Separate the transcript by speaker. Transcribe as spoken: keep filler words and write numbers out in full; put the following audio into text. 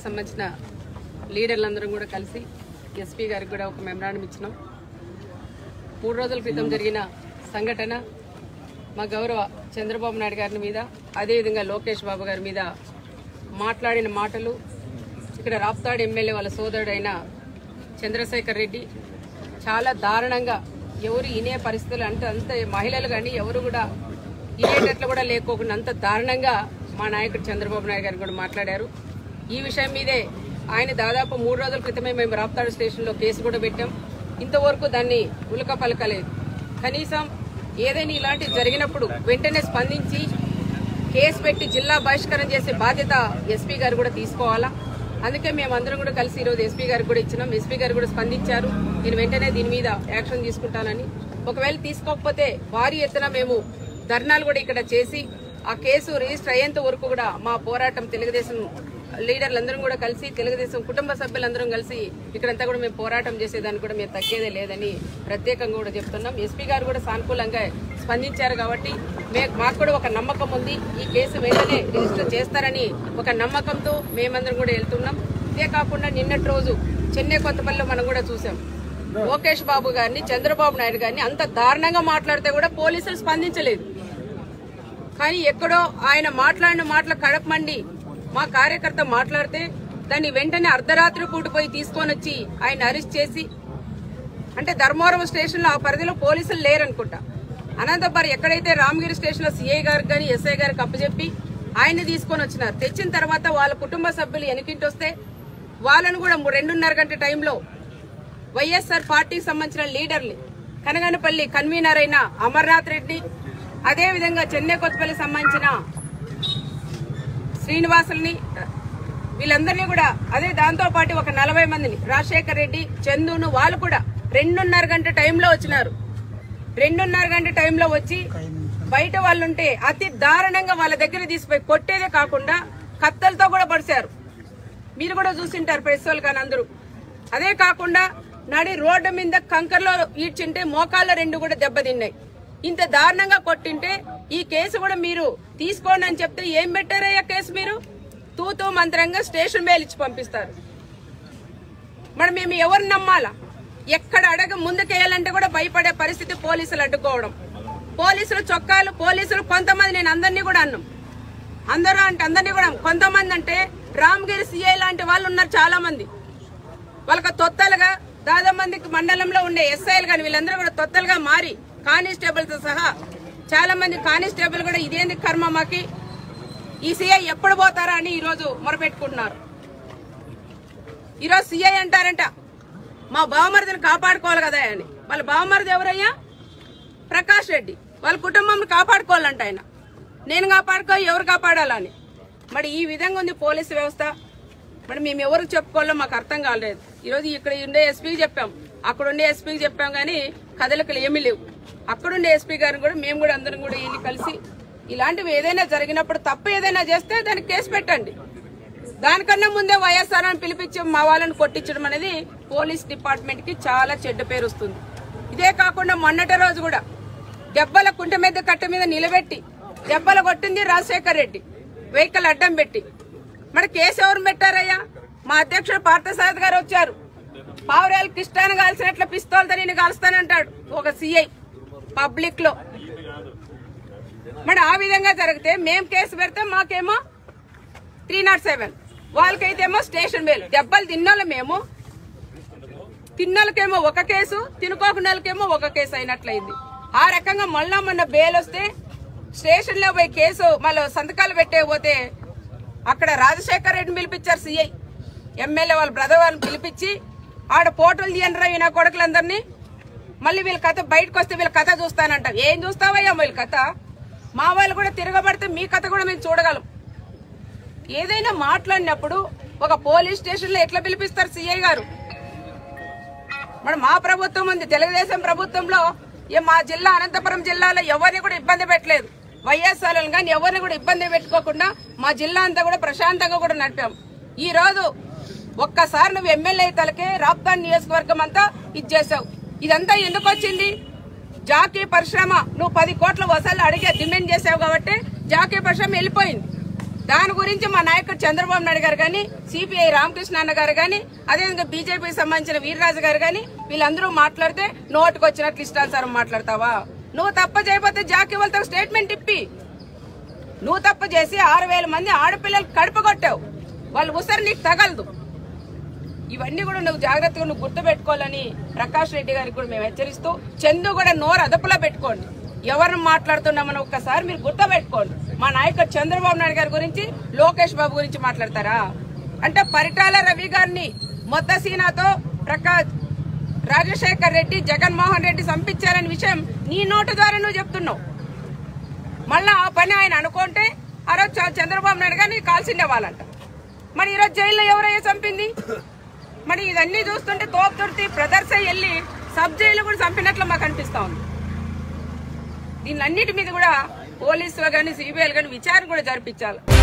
Speaker 1: సంబంధించిన లీడర్లందరం కూడా కలిసి ఎస్పీ గారికి కూడా ఒక మెమరాండం ఇచ్చినాం. మూడు రోజుల క్రితం జరిగిన సంఘటన మా గౌరవ చంద్రబాబు నాయుడు గారి మీద, అదేవిధంగా లోకేష్ బాబు గారి మీద మాట్లాడిన మాటలు, ఇక్కడ రాప్తాడు ఎమ్మెల్యే వాళ్ళ సోదరుడైన చంద్రశేఖర్ రెడ్డి చాలా దారుణంగా, ఎవరు ఇనే పరిస్థితులు అంటే అంత మహిళలు కానీ ఎవరు కూడా ఇనేటట్లు కూడా లేకోకుండా అంత దారుణంగా మా నాయకుడు చంద్రబాబు నాయుడు గారు కూడా మాట్లాడారు. ఈ విషయం మీదే ఆయన దాదాపు మూడు రోజుల క్రితమే మేము రాప్తాడు స్టేషన్లో కేసు కూడా పెట్టాం. ఇంతవరకు దాన్ని ఉలక పలకలేదు. కనీసం ఏదైనా ఇలాంటివి జరిగినప్పుడు వెంటనే స్పందించి కేసు పెట్టి జిల్లా బహిష్కరణ చేసే బాధ్యత ఎస్పీ గారు కూడా తీసుకోవాలా. అందుకే మేమందరం కూడా కలిసి ఈరోజు ఎస్పీ గారికి కూడా ఇచ్చినాం. ఎస్పీ గారు కూడా స్పందించారు, నేను వెంటనే దీని మీద యాక్షన్ తీసుకుంటానని. ఒకవేళ తీసుకోకపోతే భారీ ఎత్తున మేము ధర్నాలు కూడా ఇక్కడ చేసి ఆ కేసు రిజిస్టర్ అయ్యేంత వరకు కూడా మా పోరాటం తెలుగుదేశం లీడర్లందరం కూడా కలిసి, తెలుగుదేశం కుటుంబ సభ్యులందరం కలిసి ఇక్కడంతా కూడా మేము పోరాటం చేసేదానికి కూడా మేము తగ్గేదే లేదని ప్రత్యేకంగా కూడా చెప్తున్నాం. ఎస్పీ గారు కూడా సానుకూలంగా స్పందించారు కాబట్టి మాకు కూడా ఒక నమ్మకం ఉంది, ఈ కేసు వెంటనే రిజిస్టర్ చేస్తారని ఒక నమ్మకంతో మేమందరం కూడా వెళ్తున్నాం. ఇదే కాకుండా నిన్నటి రోజు చెన్నై కొత్తపల్లిలో మనం కూడా చూసాం, లోకేష్ బాబు గారిని, చంద్రబాబు నాయుడు గారిని అంత దారుణంగా మాట్లాడితే కూడా పోలీసులు స్పందించలేదు. కానీ ఎక్కడో ఆయన మాట్లాడిన మాటల కడపమండి మా కార్యకర్త మాట్లాడితే దాన్ని వెంటనే అర్ధరాత్రి పూటపోయి తీసుకొని వచ్చి ఆయన అరెస్ట్ చేసి, అంటే ధర్మవరం స్టేషన్ లో ఆ పరిధిలో పోలీసులు లేరనుకుంటా, అనంతపురం ఎక్కడైతే రామగిరి స్టేషన్ లో సిఐ గారికి కానీ ఎస్ఐ గారికి అప్పచెప్పి ఆయన తీసుకొని వచ్చినారు. తెచ్చిన తర్వాత వాళ్ళ కుటుంబ సభ్యులు వెనకింటి వస్తే వాళ్ళను కూడా రెండున్నర గంట టైంలో వైఎస్ఆర్ పార్టీకి సంబంధించిన లీడర్లు కనగనపల్లి కన్వీనర్ అయిన అమర్నాథ్ రెడ్డి, అదేవిధంగా చెన్నై కొత్తపల్లి సంబంధించిన శ్రీనివాసుల్ని, వీళ్ళందరినీ కూడా, అదే దాంతో పాటు ఒక నలభై మందిని రాజశేఖర్ రెడ్డి, చందును, వాళ్ళు కూడా రెండున్నర గంట టైంలో వచ్చినారు. రెండున్నర గంట టైంలో వచ్చి బయట వాళ్ళుంటే అతి దారుణంగా వాళ్ళ దగ్గర తీసిపోయి కొట్టేదే కాకుండా కత్తలతో కూడా పడిశారు. మీరు కూడా చూసింటారు ప్రెస్ వాళ్ళు కానీ అందరూ. అదే కాకుండా నడి రోడ్డు మీద కంకర్లో ఈడ్చింటే మోకాళ్ళ రెండు కూడా దెబ్బతిన్నాయి. ఇంత దారుణంగా కొట్టింటే ఈ కేసు కూడా మీరు తీసుకోండి అని చెప్తే ఏం పెట్టారయ్యా కేసు? మీరు తూతూ మంత్రంగా స్టేషన్ బెయిల్ ఇచ్చి పంపిస్తారు. మరి మేము ఎవరు నమ్మాలా? ఎక్కడ అడగ ముందుకేయాలంటే కూడా భయపడే పరిస్థితి, పోలీసులు అడ్డుకోవడం, పోలీసులు చొక్కాలు, పోలీసులు కొంతమంది, నేను అందరినీ కూడా అన్నాం, అందరూ అంటే అందరినీ కూడా, కొంతమంది అంటే రామగిరి సిఐ లాంటి వాళ్ళు ఉన్నారు చాలా మంది, వాళ్ళకి తొత్తలుగా దాదాపు మందికి మండలంలో ఉండే ఎస్ఐలు కానీ వీళ్ళందరూ కూడా తొత్తలుగా మారి కానిస్టేబుల్ తో సహా చాలా మంది కానిస్టేబుల్ కూడా ఇదేంది కర్మ మాకి, ఈ సిఐ ఎప్పుడు పోతారా అని ఈరోజు మొరపెట్టుకుంటున్నారు. ఈరోజు సిఐ అంటారంట మా బావమరిదిని కాపాడుకోవాలి కదా అని. వాళ్ళ బావమరిది ఎవరయ్యా? ప్రకాష్ రెడ్డి. వాళ్ళ కుటుంబం కాపాడుకోవాలంట ఆయన. నేను కాపాడుకో, ఎవరు కాపాడాలని? మరి ఈ విధంగా ఉంది పోలీసు వ్యవస్థ. మరి మేము ఎవరికి చెప్పుకోవాలో మాకు అర్థం కాలేదు. ఈరోజు ఇక్కడ ఉండే ఎస్పీకి చెప్పాం, అక్కడ ఉండే ఎస్పీకి చెప్పాం, కానీ కదలికలు ఏమీ లేవు. అక్కడుండే ఎస్పీ గారిని కూడా మేము కూడా అందరం కూడా వీళ్ళు కలిసి ఇలాంటివి ఏదైనా జరిగినప్పుడు తప్పు ఏదైనా చేస్తే దానికి కేసు పెట్టండి. దానికన్నా ముందే వైఎస్ఆర్ అని పిలిపించి మా వాళ్ళని కొట్టించడం అనేది పోలీస్ డిపార్ట్మెంట్ కి చాలా చెడ్డ పేరు వస్తుంది. ఇదే కాకుండా మొన్నటి రోజు కూడా దెబ్బల కుంట మీద కట్ట మీద నిలబెట్టి దెబ్బలు కొట్టింది రాజశేఖర్ రెడ్డి, వెహికల్ అడ్డం పెట్టి. మరి కేసు ఎవరు పెట్టారయ్యా? మా అధ్యక్షుడు పార్థసారథి గారు వచ్చారు, పావురాలు కృష్ణాన్ని కాల్సినట్లు పిస్తోల్తో నేను కాల్స్తానంటాడు ఒక సిఐ పబ్లిక్ లో. మరి ఆ విధంగా జరిగితే మేము కేసు పెడితే మాకేమో త్రీ నాట్ సెవెన్, వాళ్ళకైతేమో స్టేషన్ బెయిల్. దెబ్బలు తిన్నోళ్ళు మేము, తిన్నోళ్ళకేమో ఒక కేసు, తినుకోకున్నోళ్ళకేమో ఒక కేసు అయినట్లయింది. ఆ రకంగా మళ్ళా మొన్న బెయిల్ వస్తే స్టేషన్ లో పోయి కేసు మళ్ళీ సంతకాలు పెట్టే పోతే అక్కడ రాజశేఖర్ రెడ్డిని పిలిపించారు సిఐ, ఎమ్మెల్యే వాళ్ళ బ్రదర్ వాళ్ళని పిలిపించి ఆడ పోటలు తీయండి రా నా కొడుకులందరినీ, మళ్ళీ వీళ్ళ కథ బయటకు వస్తే వీళ్ళ కథ చూస్తానంట. ఏం చూస్తావయ్యా వీళ్ళ కథ? మా వాళ్ళు కూడా తిరగబడితే మీ కథ కూడా మేము చూడగలం. ఏదైనా మాట్లాడినప్పుడు ఒక పోలీస్ స్టేషన్ లో ఎట్లా పిలిపిస్తారు సిఐ గారు? మరి మా ప్రభుత్వం ఉంది, తెలుగుదేశం ప్రభుత్వంలో మా జిల్లా అనంతపురం జిల్లాలో ఎవరిని కూడా ఇబ్బంది పెట్టలేదు. వైఎస్ఆర్ కానీ ఎవరిని కూడా ఇబ్బంది పెట్టుకోకుండా మా జిల్లా అంతా కూడా ప్రశాంతంగా కూడా నడిపాం. ఈ రోజు ఒక్కసారి నువ్వు ఎమ్మెల్యే తలకే రాప్తాన్ నియోజకవర్గం అంతా ఇచ్చేసావు. ఇదంతా ఎందుకు వచ్చింది? జాకీ పరిశ్రమ నువ్వు పది కోట్ల వసూలు అడిగే డిమాండ్ చేసావు కాబట్టి జాకీ పరిశ్రమ వెళ్ళిపోయింది. దాని గురించి మా నాయకుడు చంద్రబాబు నాయుడు గారు కానీ, సిపిఐ రామకృష్ణ అన్న గారు కానీ, అదేవిధంగా బీజేపీకి సంబంధించిన వీర్రాజు గారు కానీ వీళ్ళందరూ మాట్లాడితే నోటుకు వచ్చినట్లు ఇష్టానుసారం మాట్లాడతావా? నువ్వు తప్ప చేయకపోతే జాకీ వాళ్ళతో స్టేట్మెంట్ ఇప్పి. నువ్వు తప్ప చేసి ఆరు వేల మంది ఆడపిల్లలు కడుపు కొట్టావు. వాళ్ళు ఉసరు నీకు తగలదు. ఇవన్నీ కూడా నువ్వు జాగ్రత్తగా నువ్వు గుర్తు పెట్టుకోవాలని ప్రకాష్ రెడ్డి గారికి కూడా మేము హెచ్చరిస్తూ, చందు కూడా నోరు అదుపులో పెట్టుకోండి. ఎవరిని మాట్లాడుతున్నామని ఒక్కసారి మీరు గుర్తు పెట్టుకోండి. మా నాయకుడు చంద్రబాబు నాయుడు గారి గురించి, లోకేష్ బాబు గురించి మాట్లాడతారా? అంటే పరిటాల రవి గారిని మొత్తసీనాతో ప్రకాష్ రాజశేఖర్ రెడ్డి, జగన్మోహన్ రెడ్డి సంపించారనే విషయం నీ నోటు ద్వారా నువ్వు చెప్తున్నావు. మళ్ళా ఆ పని ఆయన అనుకుంటే ఆ రోజు చంద్రబాబు నాయుడు గారిని కాల్సిండే వాళ్ళంట. మరి ఈరోజు జైల్లో ఎవరయ్యా చంపింది? మరి ఇదన్నీ చూస్తుంటే తోపుతుర్తి బ్రదర్స్ వెళ్ళి సబ్ జైలు కూడా చంపినట్లు మాకు అనిపిస్తా ఉంది. దీనిలన్నిటి మీద కూడా పోలీసులు కానీ, సిబిఐలు కానీ విచారణ కూడా జరిపించాలి.